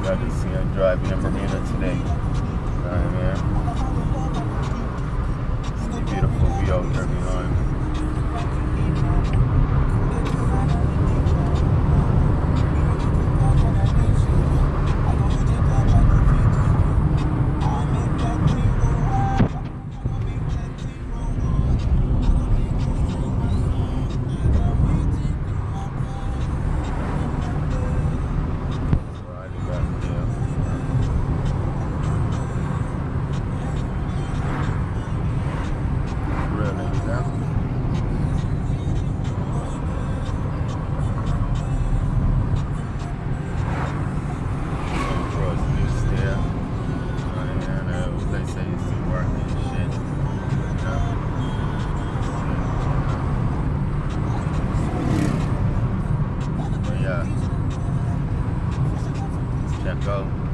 Got to see her driving in Bermuda today. Right here. It's a beautiful view out there behind. Check out